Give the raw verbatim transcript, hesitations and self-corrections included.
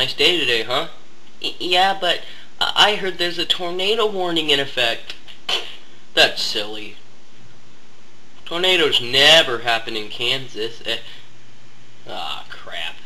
nice day today, huh? Y yeah, but uh, I heard there's a tornado warning in effect. That's silly. Tornadoes never happen in Kansas. Eh, ah, crap.